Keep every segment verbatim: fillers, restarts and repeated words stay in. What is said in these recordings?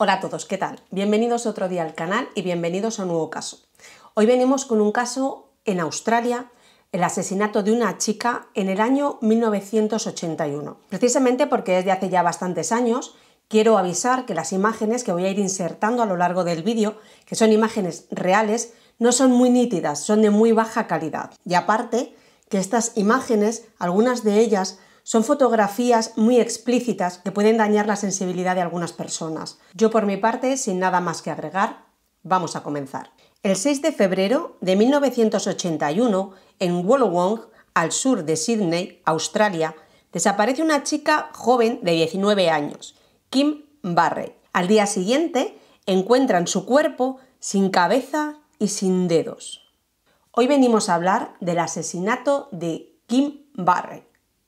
Hola a todos, ¿qué tal? Bienvenidos otro día al canal y bienvenidos a un nuevo caso. Hoy venimos con un caso en Australia, el asesinato de una chica en el año mil novecientos ochenta y uno. Precisamente porque es de hace ya bastantes años, quiero avisar que las imágenes que voy a ir insertando a lo largo del vídeo, que son imágenes reales, no son muy nítidas, son de muy baja calidad. Y aparte, que estas imágenes, algunas de ellas, son fotografías muy explícitas que pueden dañar la sensibilidad de algunas personas. Yo por mi parte, sin nada más que agregar, vamos a comenzar. El seis de febrero de mil novecientos ochenta y uno, en Wollongong, al sur de Sídney, Australia, desaparece una chica joven de diecinueve años, Kim Barry. Al día siguiente, encuentran su cuerpo sin cabeza y sin dedos. Hoy venimos a hablar del asesinato de Kim Barry.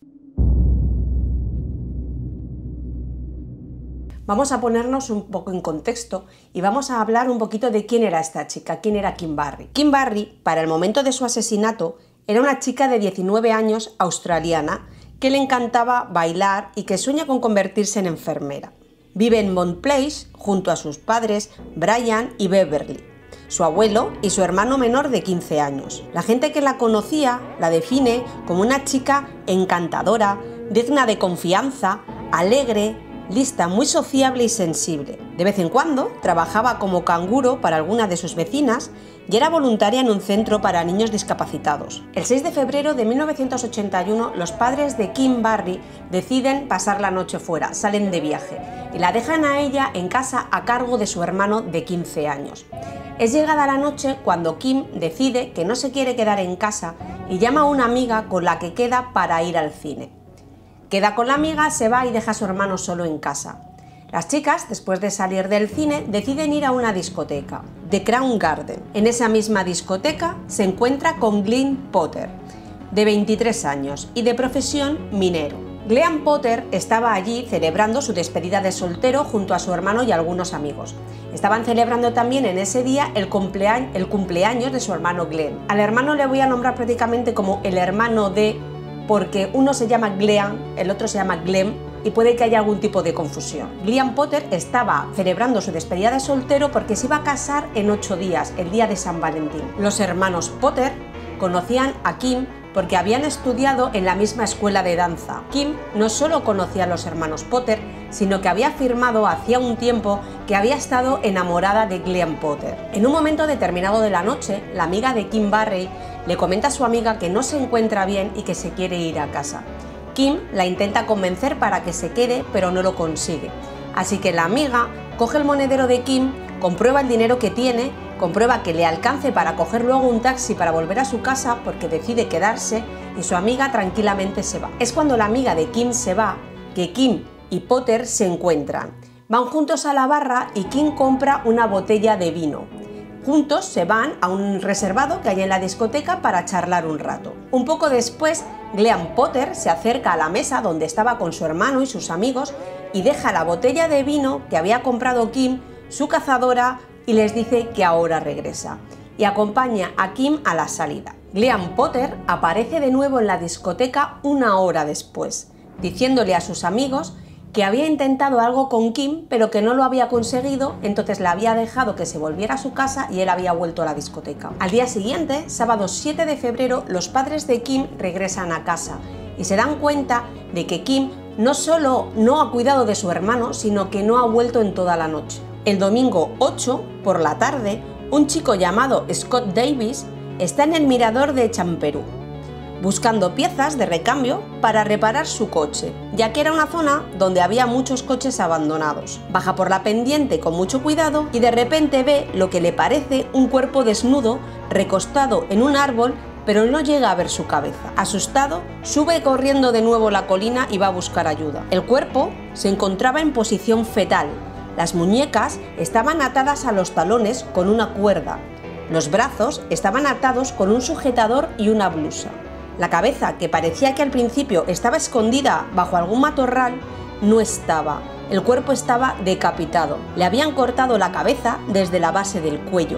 Vamos a ponernos un poco en contexto y vamos a hablar un poquito de quién era esta chica, quién era Kim Barry. Kim Barry, para el momento de su asesinato, era una chica de diecinueve años australiana que le encantaba bailar y que sueña con convertirse en enfermera. Vive en Bond Place junto a sus padres Brian y Beverly, su abuelo y su hermano menor de quince años. La gente que la conocía la define como una chica encantadora, digna de confianza, alegre, lista, muy sociable y sensible. De vez en cuando trabajaba como canguro para alguna de sus vecinas y era voluntaria en un centro para niños discapacitados. El seis de febrero de mil novecientos ochenta y uno, los padres de Kim Barry deciden pasar la noche fuera, salen de viaje y la dejan a ella en casa a cargo de su hermano de quince años. Es llegada la noche cuando Kim decide que no se quiere quedar en casa y llama a una amiga con la que queda para ir al cine. Queda con la amiga, se va y deja a su hermano solo en casa. Las chicas, después de salir del cine, deciden ir a una discoteca, The Crown Garden. En esa misma discoteca se encuentra con Glenn Potter, de veintitrés años y de profesión minero. Glenn Potter estaba allí celebrando su despedida de soltero junto a su hermano y algunos amigos. Estaban celebrando también en ese día el cumpleaños, el cumpleaños de su hermano Glenn. Al hermano le voy a nombrar prácticamente como el hermano de, porque uno se llama Glenn, el otro se llama Glenn y puede que haya algún tipo de confusión. Glenn Potter estaba celebrando su despedida de soltero porque se iba a casar en ocho días, el día de San Valentín. Los hermanos Potter conocían a Kim porque habían estudiado en la misma escuela de danza. Kim no solo conocía a los hermanos Potter, sino que había afirmado hacía un tiempo que había estado enamorada de Glenn Potter. En un momento determinado de la noche, la amiga de Kim Barry le comenta a su amiga que no se encuentra bien y que se quiere ir a casa. Kim la intenta convencer para que se quede, pero no lo consigue. Así que la amiga coge el monedero de Kim, comprueba el dinero que tiene, comprueba que le alcance para coger luego un taxi para volver a su casa porque decide quedarse y su amiga tranquilamente se va. Es cuando la amiga de Kim se va que Kim y Potter se encuentran. Van juntos a la barra y Kim compra una botella de vino. Juntos se van a un reservado que hay en la discoteca para charlar un rato. Un poco después, Glenn Potter se acerca a la mesa donde estaba con su hermano y sus amigos y deja la botella de vino que había comprado Kim, su cazadora, y les dice que ahora regresa. Y acompaña a Kim a la salida. Glenn Potter aparece de nuevo en la discoteca una hora después, diciéndole a sus amigos que había intentado algo con Kim, pero que no lo había conseguido, entonces le había dejado que se volviera a su casa y él había vuelto a la discoteca. Al día siguiente, sábado siete de febrero, los padres de Kim regresan a casa y se dan cuenta de que Kim no solo no ha cuidado de su hermano, sino que no ha vuelto en toda la noche. El domingo ocho, por la tarde, un chico llamado Scott Davis está en el mirador de Champerú, buscando piezas de recambio para reparar su coche, ya que era una zona donde había muchos coches abandonados. Baja por la pendiente con mucho cuidado y de repente ve lo que le parece un cuerpo desnudo recostado en un árbol, pero no llega a ver su cabeza. Asustado, sube corriendo de nuevo la colina y va a buscar ayuda. El cuerpo se encontraba en posición fetal. Las muñecas estaban atadas a los talones con una cuerda. Los brazos estaban atados con un sujetador y una blusa. La cabeza, que parecía que al principio estaba escondida bajo algún matorral, no estaba. El cuerpo estaba decapitado. Le habían cortado la cabeza desde la base del cuello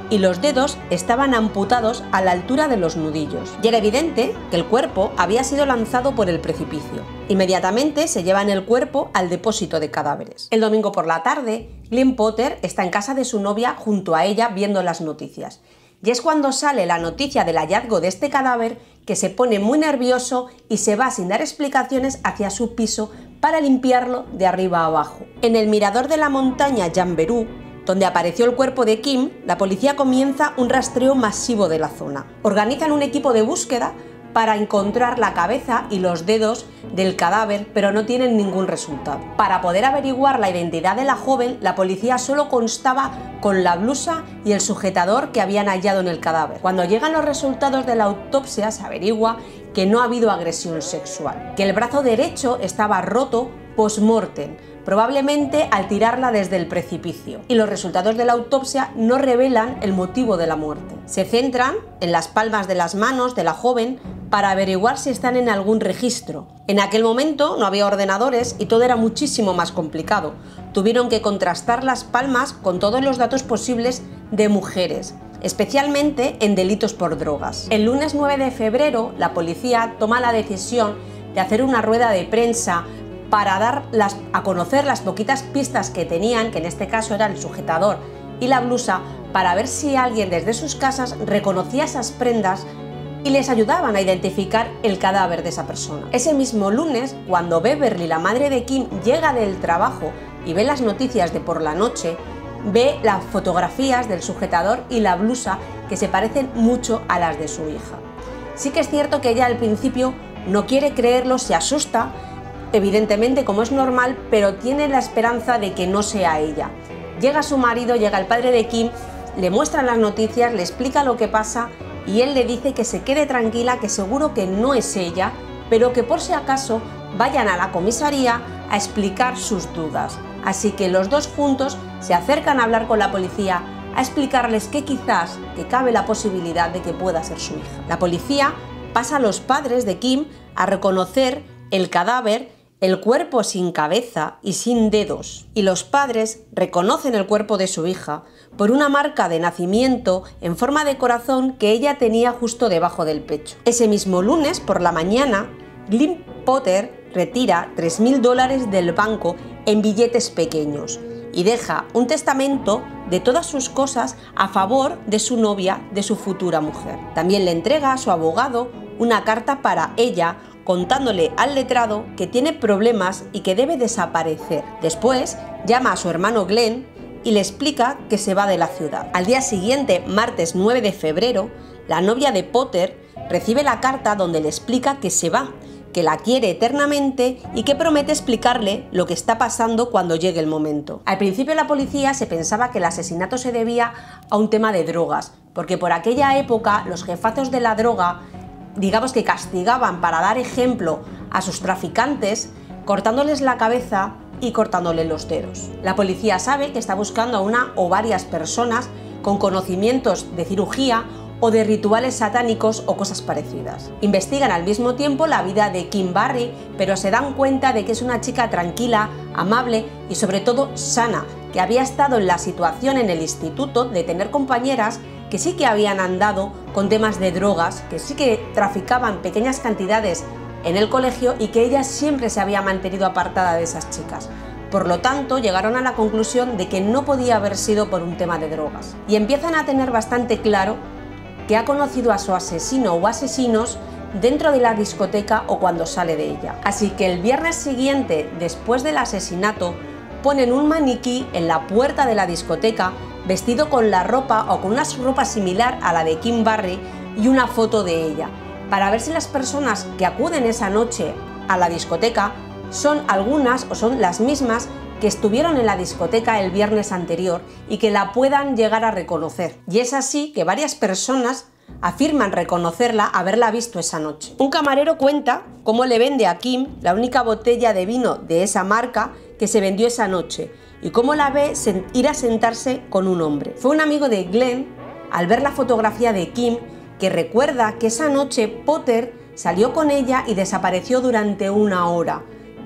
y los dedos estaban amputados a la altura de los nudillos. Y era evidente que el cuerpo había sido lanzado por el precipicio. Inmediatamente se llevan el cuerpo al depósito de cadáveres. El domingo por la tarde, Glenn Potter está en casa de su novia junto a ella viendo las noticias. Y es cuando sale la noticia del hallazgo de este cadáver que se pone muy nervioso y se va sin dar explicaciones hacia su piso para limpiarlo de arriba a abajo. En el mirador de la montaña Jamberoo, donde apareció el cuerpo de Kim, la policía comienza un rastreo masivo de la zona. Organizan un equipo de búsqueda para encontrar la cabeza y los dedos del cadáver, pero no tienen ningún resultado. Para poder averiguar la identidad de la joven, la policía solo constaba con la blusa y el sujetador que habían hallado en el cadáver. Cuando llegan los resultados de la autopsia, se averigua que no ha habido agresión sexual, que el brazo derecho estaba roto post-mortem, probablemente al tirarla desde el precipicio, y los resultados de la autopsia no revelan el motivo de la muerte. Se centran en las palmas de las manos de la joven para averiguar si están en algún registro. En aquel momento no había ordenadores y todo era muchísimo más complicado. Tuvieron que contrastar las palmas con todos los datos posibles de mujeres, especialmente en delitos por drogas. El lunes nueve de febrero, la policía toma la decisión de hacer una rueda de prensa para dar las, a conocer las poquitas pistas que tenían, que en este caso era el sujetador y la blusa, para ver si alguien desde sus casas reconocía esas prendas y les ayudaban a identificar el cadáver de esa persona. Ese mismo lunes, cuando Beverly, la madre de Kim, llega del trabajo y ve las noticias de por la noche, ve las fotografías del sujetador y la blusa que se parecen mucho a las de su hija. Sí que es cierto que ella al principio no quiere creerlo, se asusta, evidentemente, como es normal, pero tiene la esperanza de que no sea ella. Llega su marido, llega el padre de Kim, le muestra las noticias, le explica lo que pasa y él le dice que se quede tranquila, que seguro que no es ella, pero que por si acaso vayan a la comisaría a explicar sus dudas. Así que los dos juntos se acercan a hablar con la policía, a explicarles que quizás que cabe la posibilidad de que pueda ser su hija. La policía pasa a los padres de Kim a reconocer el cadáver, el cuerpo sin cabeza y sin dedos, y los padres reconocen el cuerpo de su hija por una marca de nacimiento en forma de corazón que ella tenía justo debajo del pecho. Ese mismo lunes por la mañana, Glenn Potter retira tres mil dólares del banco en billetes pequeños y deja un testamento de todas sus cosas a favor de su novia, de su futura mujer. También le entrega a su abogado una carta para ella, contándole al letrado que tiene problemas y que debe desaparecer. Después llama a su hermano Glenn y le explica que se va de la ciudad. Al día siguiente, martes nueve de febrero, la novia de Potter recibe la carta donde le explica que se va, que la quiere eternamente y que promete explicarle lo que está pasando cuando llegue el momento. Al principio la policía se pensaba que el asesinato se debía a un tema de drogas, porque por aquella época los jefazos de la droga, digamos que castigaban para dar ejemplo a sus traficantes, cortándoles la cabeza y cortándoles los dedos. La policía sabe que está buscando a una o varias personas con conocimientos de cirugía o de rituales satánicos o cosas parecidas. Investigan al mismo tiempo la vida de Kim Barry, pero se dan cuenta de que es una chica tranquila, amable y sobre todo sana, que había estado en la situación en el instituto de tener compañeras que sí que habían andado con temas de drogas, que sí que traficaban pequeñas cantidades en el colegio y que ella siempre se había mantenido apartada de esas chicas. Por lo tanto, llegaron a la conclusión de que no podía haber sido por un tema de drogas. Y empiezan a tener bastante claro que ha conocido a su asesino o asesinos dentro de la discoteca o cuando sale de ella. Así que el viernes siguiente, después del asesinato, ponen un maniquí en la puerta de la discoteca vestido con la ropa o con una ropa similar a la de Kim Barry y una foto de ella, para ver si las personas que acuden esa noche a la discoteca son algunas o son las mismas que estuvieron en la discoteca el viernes anterior y que la puedan llegar a reconocer. Y es así que varias personas afirman reconocerla, haberla visto esa noche. Un camarero cuenta cómo le vende a Kim la única botella de vino de esa marca que se vendió esa noche y cómo la ve ir a sentarse con un hombre. Fue un amigo de Glenn, al ver la fotografía de Kim, que recuerda que esa noche Potter salió con ella y desapareció durante una hora,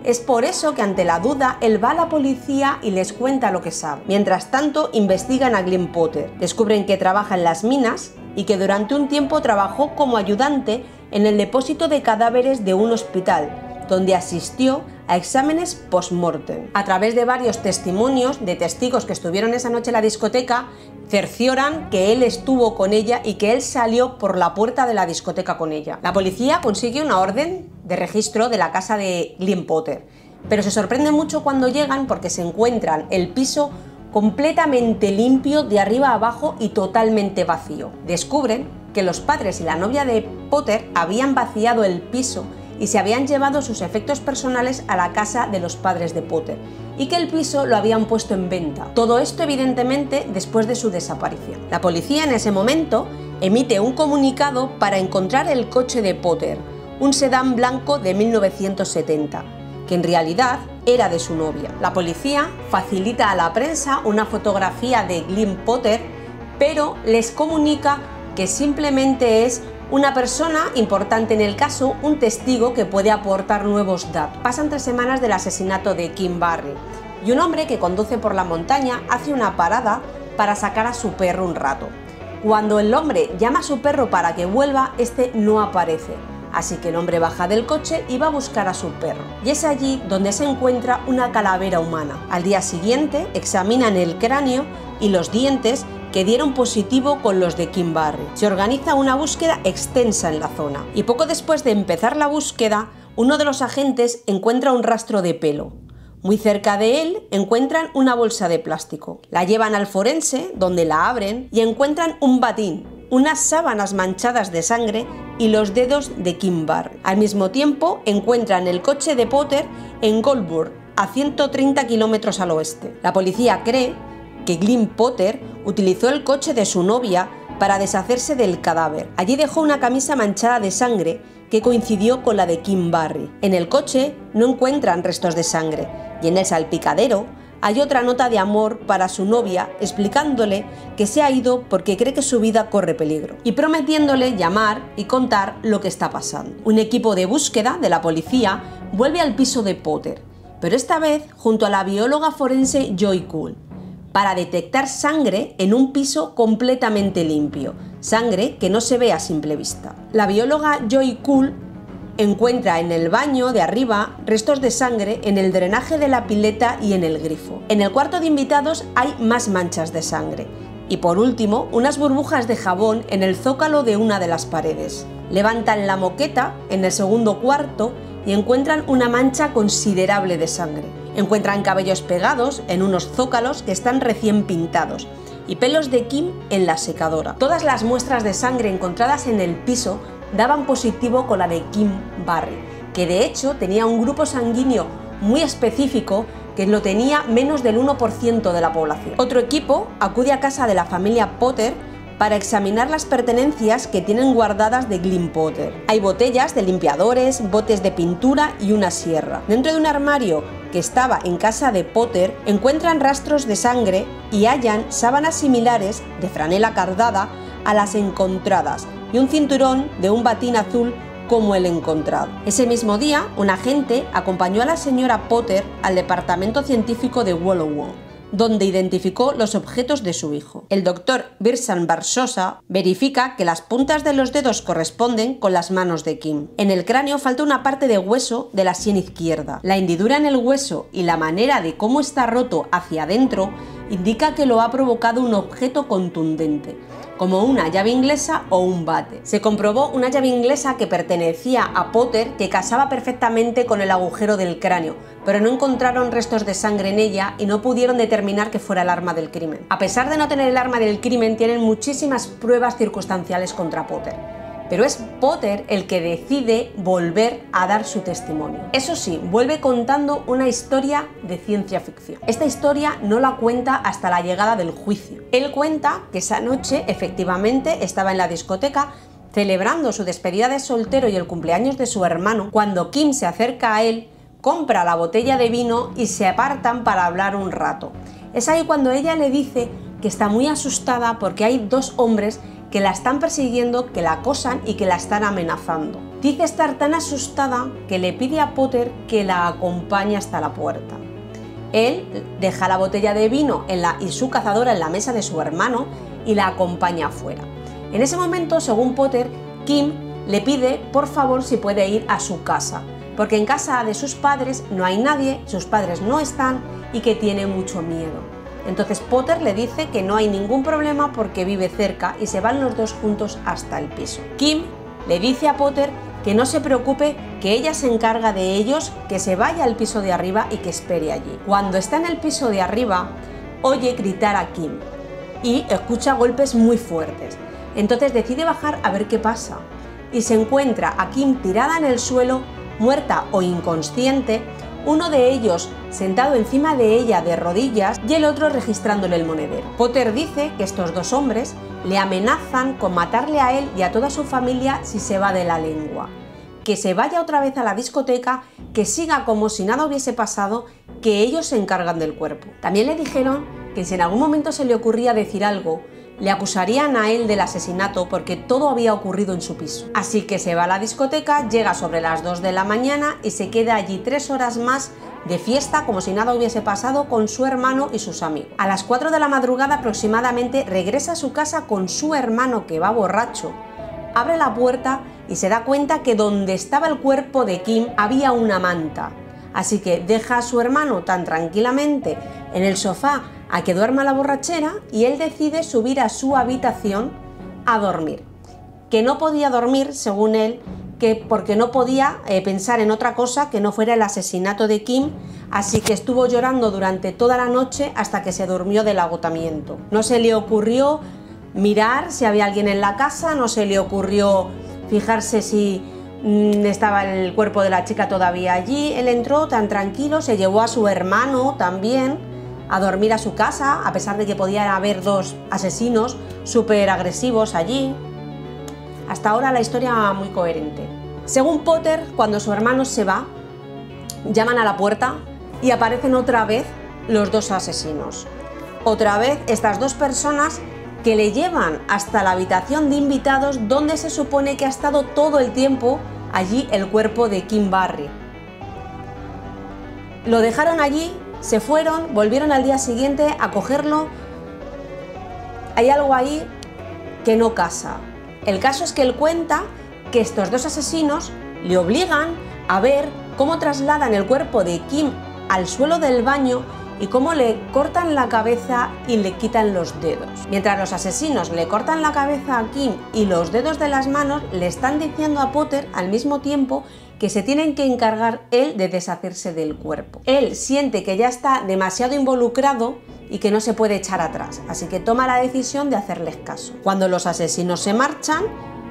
Es por eso que ante la duda él va a la policía y les cuenta lo que sabe. Mientras tanto investigan a Glenn Potter, descubren que trabaja en las minas y que durante un tiempo trabajó como ayudante en el depósito de cadáveres de un hospital, donde asistió a exámenes post-mortem. A través de varios testimonios de testigos que estuvieron esa noche en la discoteca, cercioran que él estuvo con ella y que él salió por la puerta de la discoteca con ella. La policía consigue una orden de registro de la casa de Glenn Potter, pero se sorprende mucho cuando llegan porque se encuentran el piso completamente limpio de arriba a abajo y totalmente vacío. Descubren que los padres y la novia de Potter habían vaciado el piso y se habían llevado sus efectos personales a la casa de los padres de Potter y que el piso lo habían puesto en venta. Todo esto evidentemente después de su desaparición. La policía en ese momento emite un comunicado para encontrar el coche de Potter, un sedán blanco de mil novecientos setenta, que en realidad era de su novia. La policía facilita a la prensa una fotografía de Glenn Potter, pero les comunica que simplemente es una persona importante en el caso, un testigo que puede aportar nuevos datos. Pasan tres semanas del asesinato de Kim Barry y un hombre que conduce por la montaña hace una parada para sacar a su perro un rato. Cuando el hombre llama a su perro para que vuelva, este no aparece. Así que el hombre baja del coche y va a buscar a su perro. Y es allí donde se encuentra una calavera humana. Al día siguiente examinan el cráneo y los dientes que dieron positivo con los de Kim Barry. Se organiza una búsqueda extensa en la zona y poco después de empezar la búsqueda, uno de los agentes encuentra un rastro de pelo. Muy cerca de él encuentran una bolsa de plástico. La llevan al forense, donde la abren y encuentran un batín, unas sábanas manchadas de sangre y los dedos de Kim Barry. Al mismo tiempo encuentran el coche de Potter en Goldburg, a ciento treinta kilómetros al oeste. La policía cree que Glenn Potter utilizó el coche de su novia para deshacerse del cadáver. Allí dejó una camisa manchada de sangre que coincidió con la de Kim Barry. En el coche no encuentran restos de sangre y en el salpicadero hay otra nota de amor para su novia explicándole que se ha ido porque cree que su vida corre peligro y prometiéndole llamar y contar lo que está pasando. Un equipo de búsqueda de la policía vuelve al piso de Potter, pero esta vez junto a la bióloga forense Joy Cool, para detectar sangre en un piso completamente limpio, sangre que no se ve a simple vista. La bióloga Joy Cool encuentra en el baño de arriba restos de sangre en el drenaje de la pileta y en el grifo. En el cuarto de invitados hay más manchas de sangre. Y por último, unas burbujas de jabón en el zócalo de una de las paredes. Levantan la moqueta en el segundo cuarto y encuentran una mancha considerable de sangre. Encuentran cabellos pegados en unos zócalos que están recién pintados y pelos de Kim en la secadora. Todas las muestras de sangre encontradas en el piso daban positivo con la de Kim Barry, que de hecho tenía un grupo sanguíneo muy específico que lo tenía menos del uno por ciento de la población. Otro equipo acude a casa de la familia Potter para examinar las pertenencias que tienen guardadas de Glenn Potter. Hay botellas de limpiadores, botes de pintura y una sierra. Dentro de un armario que estaba en casa de Potter encuentran rastros de sangre y hallan sábanas similares de franela cardada a las encontradas y un cinturón de un batín azul como el encontrado. Ese mismo día, un agente acompañó a la señora Potter al departamento científico de Wollongong, donde identificó los objetos de su hijo. El doctor Birsan Barsosa verifica que las puntas de los dedos corresponden con las manos de Kim. En el cráneo falta una parte de hueso de la sien izquierda. La hendidura en el hueso y la manera de cómo está roto hacia adentro indica que lo ha provocado un objeto contundente, como una llave inglesa o un bate. Se comprobó una llave inglesa que pertenecía a Potter que casaba perfectamente con el agujero del cráneo, pero no encontraron restos de sangre en ella y no pudieron determinar que fuera el arma del crimen. A pesar de no tener el arma del crimen, tienen muchísimas pruebas circunstanciales contra Potter. Pero es Potter el que decide volver a dar su testimonio. Eso sí, vuelve contando una historia de ciencia ficción. Esta historia no la cuenta hasta la llegada del juicio. Él cuenta que esa noche efectivamente estaba en la discoteca celebrando su despedida de soltero y el cumpleaños de su hermano, cuando Kim se acerca a él, compra la botella de vino y se apartan para hablar un rato. Es ahí cuando ella le dice que está muy asustada porque hay dos hombres que la están persiguiendo, que la acosan y que la están amenazando. Dice estar tan asustada que le pide a Potter que la acompañe hasta la puerta. Él deja la botella de vino en la, y su cazadora en la mesa de su hermano y la acompaña afuera. En ese momento, según Potter, Kim le pide por favor si puede ir a su casa, porque en casa de sus padres no hay nadie, sus padres no están y que tiene mucho miedo. Entonces Potter le dice que no hay ningún problema porque vive cerca y se van los dos juntos hasta el piso. Kim le dice a Potter que no se preocupe, que ella se encarga de ellos, que se vaya al piso de arriba y que espere allí. Cuando está en el piso de arriba, oye gritar a Kim y escucha golpes muy fuertes. Entonces decide bajar a ver qué pasa y se encuentra a Kim tirada en el suelo, muerta o inconsciente, uno de ellos sentado encima de ella de rodillas y el otro registrándole el monedero. Potter dice que estos dos hombres le amenazan con matarle a él y a toda su familia si se va de la lengua, que se vaya otra vez a la discoteca, que siga como si nada hubiese pasado, que ellos se encargan del cuerpo. También le dijeron que si en algún momento se le ocurría decir algo, le acusarían a él del asesinato porque todo había ocurrido en su piso. Así que se va a la discoteca, llega sobre las dos de la mañana y se queda allí tres horas más de fiesta como si nada hubiese pasado con su hermano y sus amigos. A las cuatro de la madrugada aproximadamente regresa a su casa con su hermano que va borracho, abre la puerta y se da cuenta que donde estaba el cuerpo de Kim había una manta. Así que deja a su hermano tan tranquilamente en el sofá a que duerma la borrachera y él decide subir a su habitación a dormir. Que no podía dormir, según él, que porque no podía eh, pensar en otra cosa que no fuera el asesinato de Kim, así que estuvo llorando durante toda la noche hasta que se durmió del agotamiento. No se le ocurrió mirar si había alguien en la casa, no se le ocurrió fijarse si mmm, estaba el cuerpo de la chica todavía allí. Él entró tan tranquilo, se llevó a su hermano también a dormir a su casa, a pesar de que podía haber dos asesinos súper agresivos allí. Hasta ahora la historia muy coherente. Según Potter, cuando su hermano se va, llaman a la puerta y aparecen otra vez los dos asesinos. Otra vez estas dos personas que le llevan hasta la habitación de invitados donde se supone que ha estado todo el tiempo allí el cuerpo de Kim Barry. Lo dejaron allí, se fueron, volvieron al día siguiente a cogerlo. Hay algo ahí que no casa. El caso es que él cuenta que estos dos asesinos le obligan a ver cómo trasladan el cuerpo de Kim al suelo del baño y cómo le cortan la cabeza y le quitan los dedos. Mientras los asesinos le cortan la cabeza a Kim y los dedos de las manos, le están diciendo a Potter al mismo tiempo que se tienen que encargar él de deshacerse del cuerpo. Él siente que ya está demasiado involucrado y que no se puede echar atrás, así que toma la decisión de hacerles caso. Cuando los asesinos se marchan,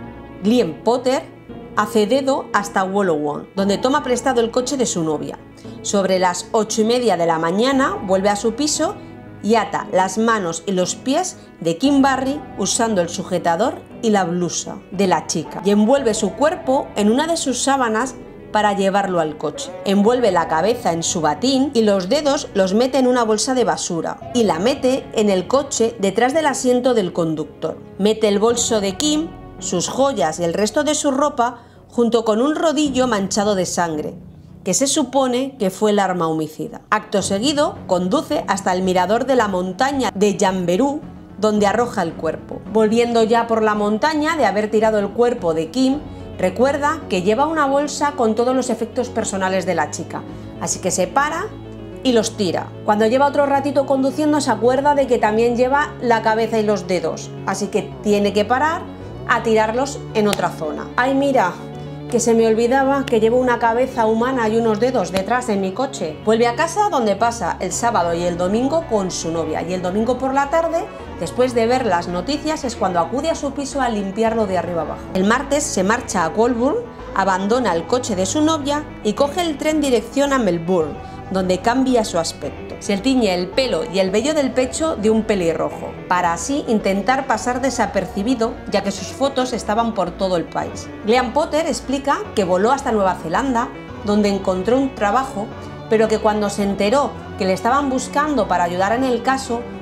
Glenn Potter hace dedo hasta Wollongong, donde toma prestado el coche de su novia. Sobre las ocho y media de la mañana vuelve a su piso y ata las manos y los pies de Kim Barry usando el sujetador y la blusa de la chica y envuelve su cuerpo en una de sus sábanas para llevarlo al coche. Envuelve la cabeza en su batín y los dedos los mete en una bolsa de basura y la mete en el coche detrás del asiento del conductor. Mete el bolso de Kim, sus joyas y el resto de su ropa junto con un rodillo manchado de sangre, que se supone que fue el arma homicida. Acto seguido, conduce hasta el mirador de la montaña de Jamberoo, donde arroja el cuerpo. Volviendo ya por la montaña de haber tirado el cuerpo de Kim, recuerda que lleva una bolsa con todos los efectos personales de la chica, así que se para y los tira. Cuando lleva otro ratito conduciendo se acuerda de que también lleva la cabeza y los dedos, así que tiene que parar a tirarlos en otra zona. ¡Ay, mira! Que se me olvidaba que llevo una cabeza humana y unos dedos detrás en mi coche. Vuelve a casa donde pasa el sábado y el domingo con su novia y el domingo por la tarde, después de ver las noticias, es cuando acude a su piso a limpiarlo de arriba abajo. El martes se marcha a Colburn, abandona el coche de su novia y coge el tren dirección a Melbourne, donde cambia su aspecto. Se tiñe el pelo y el vello del pecho de un pelirrojo, para así intentar pasar desapercibido, ya que sus fotos estaban por todo el país. Glenn Potter explica que voló hasta Nueva Zelanda, donde encontró un trabajo, pero que cuando se enteró que le estaban buscando para ayudar en el caso,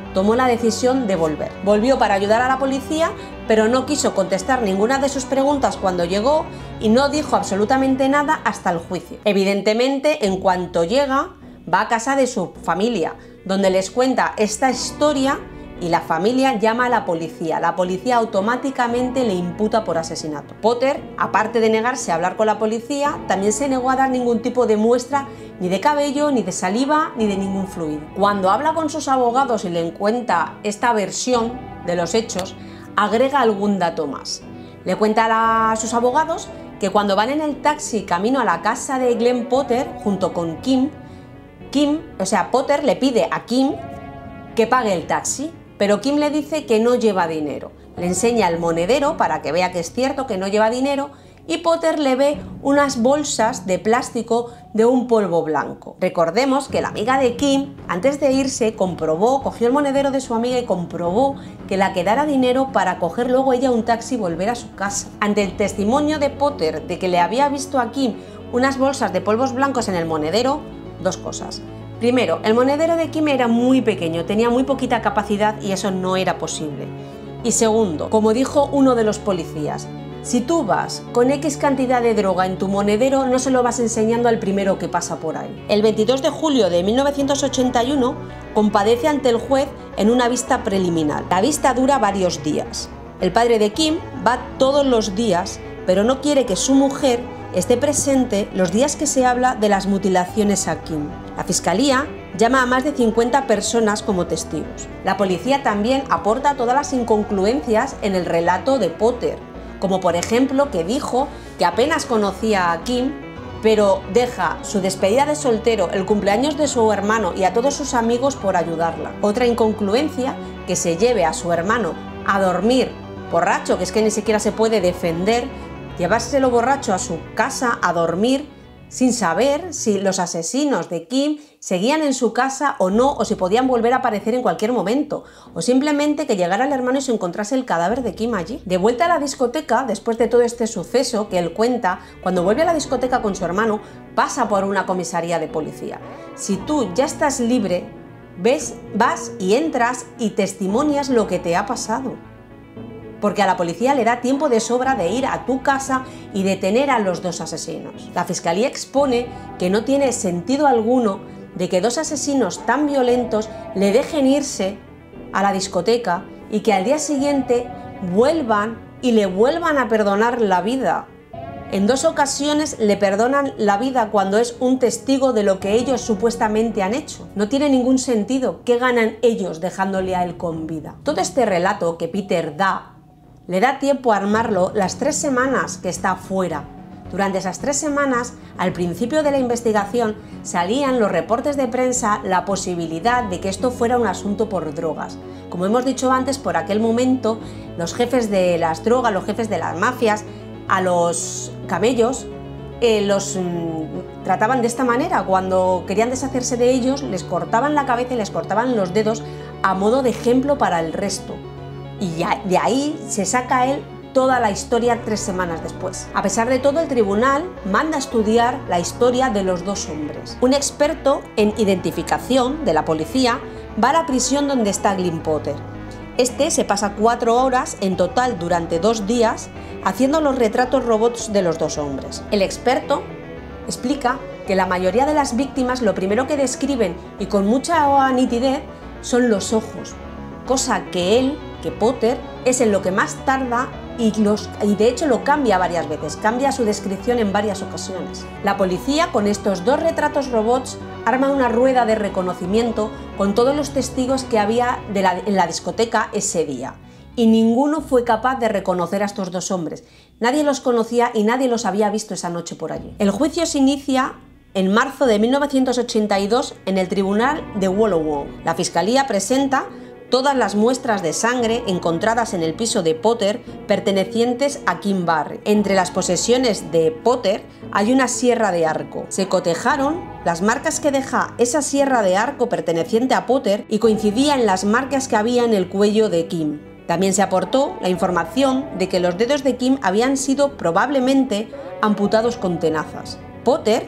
tomó la decisión de volver. Volvió para ayudar a la policía, pero no quiso contestar ninguna de sus preguntas cuando llegó y no dijo absolutamente nada hasta el juicio. Evidentemente, en cuanto llega, va a casa de su familia, donde les cuenta esta historia y la familia llama a la policía. La policía automáticamente le imputa por asesinato. Potter, aparte de negarse a hablar con la policía, también se negó a dar ningún tipo de muestra ni de cabello, ni de saliva, ni de ningún fluido. Cuando habla con sus abogados y le cuenta esta versión de los hechos, agrega algún dato más. Le cuenta a sus abogados que cuando van en el taxi camino a la casa de Glenn Potter junto con Kim, Kim, o sea, Potter le pide a Kim que pague el taxi, pero Kim le dice que no lleva dinero. Le enseña el monedero para que vea que es cierto que no lleva dinero y Potter le ve unas bolsas de plástico de un polvo blanco. Recordemos que la amiga de Kim, antes de irse, comprobó, cogió el monedero de su amiga y comprobó que la quedara dinero para coger luego ella un taxi y volver a su casa. Ante el testimonio de Potter de que le había visto a Kim unas bolsas de polvos blancos en el monedero, dos cosas. Primero, el monedero de Kim era muy pequeño, tenía muy poquita capacidad y eso no era posible. Y segundo, como dijo uno de los policías, si tú vas con X cantidad de droga en tu monedero, no se lo vas enseñando al primero que pasa por ahí. El veintidós de julio de mil novecientos ochenta y uno comparece ante el juez en una vista preliminar. La vista dura varios días. El padre de Kim va todos los días, pero no quiere que su mujer esté presente los días que se habla de las mutilaciones a Kim. La fiscalía llama a más de cincuenta personas como testigos. La policía también aporta todas las inconcluencias en el relato de Potter, como por ejemplo que dijo que apenas conocía a Kim, pero deja su despedida de soltero, el cumpleaños de su hermano y a todos sus amigos por ayudarla. Otra inconcluencia, que se lleve a su hermano a dormir borracho, que es que ni siquiera se puede defender, llevárselo borracho a su casa a dormir sin saber si los asesinos de Kim seguían en su casa o no, o si podían volver a aparecer en cualquier momento, o simplemente que llegara el hermano y se encontrase el cadáver de Kim allí. De vuelta a la discoteca, después de todo este suceso que él cuenta, cuando vuelve a la discoteca con su hermano, pasa por una comisaría de policía. Si tú ya estás libre, ves, vas y entras y testimonias lo que te ha pasado. Porque a la policía le da tiempo de sobra de ir a tu casa y detener a los dos asesinos. La fiscalía expone que no tiene sentido alguno de que dos asesinos tan violentos le dejen irse a la discoteca y que al día siguiente vuelvan y le vuelvan a perdonar la vida. En dos ocasiones le perdonan la vida cuando es un testigo de lo que ellos supuestamente han hecho. No tiene ningún sentido. ¿Qué ganan ellos dejándole a él con vida? Todo este relato que Peter da le da tiempo a armarlo las tres semanas que está fuera. Durante esas tres semanas, al principio de la investigación, salían los reportes de prensa la posibilidad de que esto fuera un asunto por drogas. Como hemos dicho antes, por aquel momento, los jefes de las drogas, los jefes de las mafias, a los camellos, eh, los mmm, trataban de esta manera. Cuando querían deshacerse de ellos, les cortaban la cabeza y les cortaban los dedos a modo de ejemplo para el resto. Y ya de ahí se saca él toda la historia tres semanas después. A pesar de todo, el tribunal manda a estudiar la historia de los dos hombres. Un experto en identificación de la policía va a la prisión donde está Glenn Potter. Este se pasa cuatro horas en total durante dos días haciendo los retratos robots de los dos hombres. El experto explica que la mayoría de las víctimas lo primero que describen y con mucha nitidez son los ojos, cosa que él, que Potter, es en lo que más tarda y, los, y de hecho lo cambia varias veces, cambia su descripción en varias ocasiones. La policía, con estos dos retratos robots, arma una rueda de reconocimiento con todos los testigos que había de la, en la discoteca ese día. Y ninguno fue capaz de reconocer a estos dos hombres. Nadie los conocía y nadie los había visto esa noche por allí. El juicio se inicia en marzo de mil novecientos ochenta y dos en el tribunal de Wollongong. La fiscalía presenta todas las muestras de sangre encontradas en el piso de Potter pertenecientes a Kim Barry. Entre las posesiones de Potter hay una sierra de arco. Se cotejaron las marcas que deja esa sierra de arco perteneciente a Potter y coincidía en las marcas que había en el cuello de Kim. También se aportó la información de que los dedos de Kim habían sido probablemente amputados con tenazas. Potter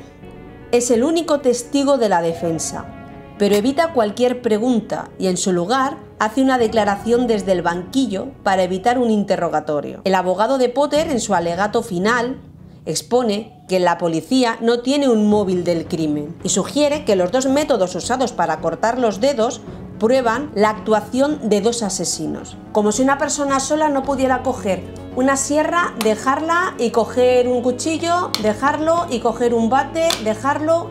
es el único testigo de la defensa, pero evita cualquier pregunta y en su lugar hace una declaración desde el banquillo para evitar un interrogatorio. El abogado de Potter, en su alegato final, expone que la policía no tiene un móvil del crimen y sugiere que los dos métodos usados para cortar los dedos prueban la actuación de dos asesinos. Como si una persona sola no pudiera coger una sierra, dejarla y coger un cuchillo, dejarlo y coger un bate, dejarlo.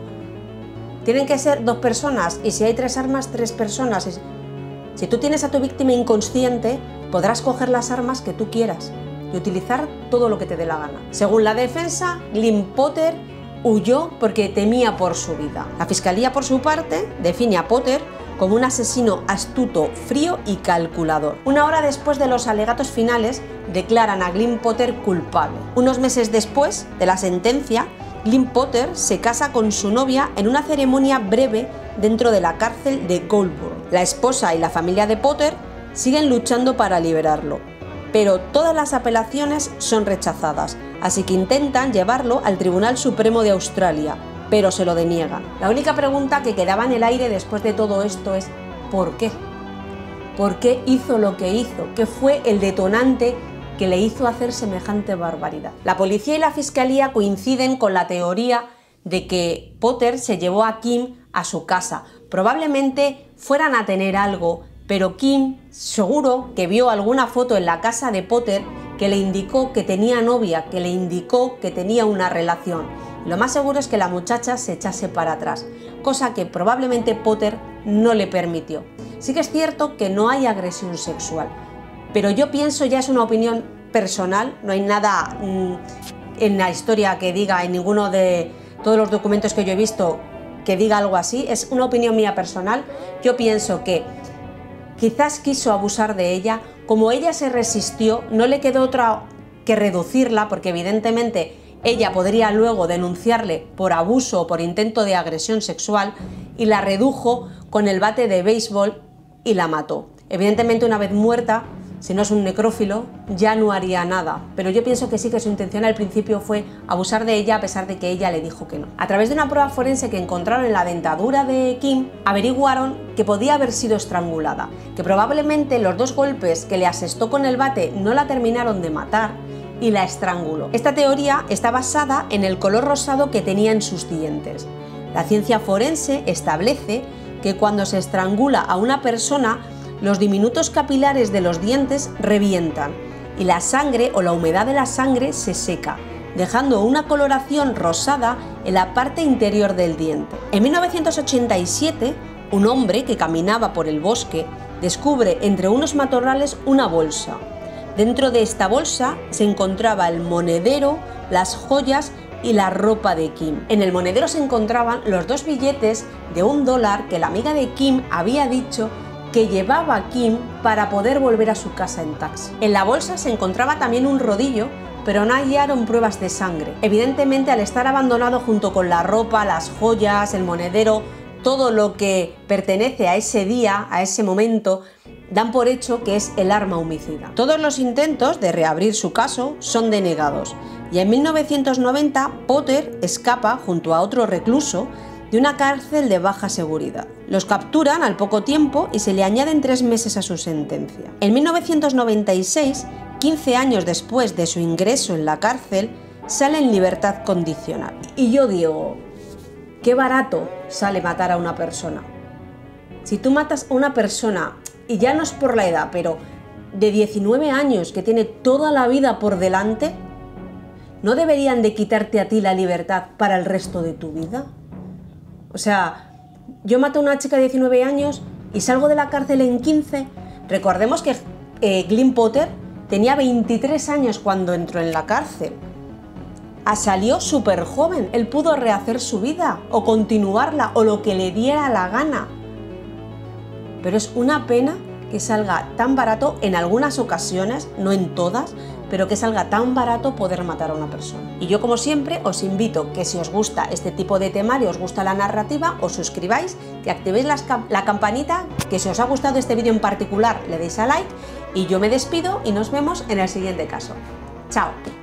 Tienen que ser dos personas, y si hay tres armas, tres personas. Si tú tienes a tu víctima inconsciente, podrás coger las armas que tú quieras y utilizar todo lo que te dé la gana. Según la defensa, Glynn Potter huyó porque temía por su vida. La fiscalía, por su parte, define a Potter como un asesino astuto, frío y calculador. Una hora después de los alegatos finales, declaran a Glynn Potter culpable. Unos meses después de la sentencia, Glynn Potter se casa con su novia en una ceremonia breve dentro de la cárcel de Goldburn. La esposa y la familia de Potter siguen luchando para liberarlo, pero todas las apelaciones son rechazadas, así que intentan llevarlo al Tribunal Supremo de Australia, pero se lo deniegan. La única pregunta que quedaba en el aire después de todo esto es ¿por qué? ¿Por qué hizo lo que hizo? ¿Qué fue el detonante que le hizo hacer semejante barbaridad? La policía y la fiscalía coinciden con la teoría de que Potter se llevó a Kim a su casa. Probablemente fueran a tener algo, pero Kim seguro que vio alguna foto en la casa de Potter que le indicó que tenía novia, que le indicó que tenía una relación. Lo más seguro es que la muchacha se echase para atrás, cosa que probablemente Potter no le permitió. Sí que es cierto que no hay agresión sexual, pero yo pienso, ya es una opinión personal, no hay nada mmm, en la historia que diga, en ninguno de todos los documentos que yo he visto, que diga algo así, es una opinión mía personal. Yo pienso que quizás quiso abusar de ella, como ella se resistió, no le quedó otra que reducirla, porque evidentemente ella podría luego denunciarle por abuso o por intento de agresión sexual, y la redujo con el bate de béisbol y la mató. Evidentemente, una vez muerta, si no es un necrófilo, ya no haría nada, pero yo pienso que sí que su intención al principio fue abusar de ella, a pesar de que ella le dijo que no. A través de una prueba forense que encontraron en la dentadura de Kim, averiguaron que podía haber sido estrangulada, que probablemente los dos golpes que le asestó con el bate no la terminaron de matar y la estranguló. Esta teoría está basada en el color rosado que tenía en sus dientes. La ciencia forense establece que cuando se estrangula a una persona, los diminutos capilares de los dientes revientan y la sangre o la humedad de la sangre se seca, dejando una coloración rosada en la parte interior del diente. En mil novecientos ochenta y siete, un hombre que caminaba por el bosque descubre entre unos matorrales una bolsa. Dentro de esta bolsa se encontraba el monedero, las joyas y la ropa de Kim. En el monedero se encontraban los dos billetes de un dólar que la amiga de Kim había dicho que llevaba Kim para poder volver a su casa en taxi. En la bolsa se encontraba también un rodillo, pero no hallaron pruebas de sangre. Evidentemente, al estar abandonado junto con la ropa, las joyas, el monedero, todo lo que pertenece a ese día, a ese momento, dan por hecho que es el arma homicida. Todos los intentos de reabrir su caso son denegados, y en mil novecientos noventa Potter escapa junto a otro recluso de una cárcel de baja seguridad. Los capturan al poco tiempo y se le añaden tres meses a su sentencia. En mil novecientos noventa y seis, quince años después de su ingreso en la cárcel, sale en libertad condicional. Y yo digo, qué barato sale matar a una persona. Si tú matas a una persona, y ya no es por la edad, pero de diecinueve años, que tiene toda la vida por delante, ¿no deberían de quitarte a ti la libertad para el resto de tu vida? O sea, yo mato a una chica de diecinueve años y salgo de la cárcel en quince. Recordemos que eh, Glynn Potter tenía veintitrés años cuando entró en la cárcel. Ah, salió súper joven, él pudo rehacer su vida o continuarla o lo que le diera la gana. Pero es una pena que salga tan barato en algunas ocasiones, no en todas, pero que salga tan barato poder matar a una persona. Y yo, como siempre, os invito que si os gusta este tipo de temario, os gusta la narrativa, os suscribáis, que activéis las, la campanita, que si os ha gustado este vídeo en particular le deis a like, y yo me despido y nos vemos en el siguiente caso. ¡Chao!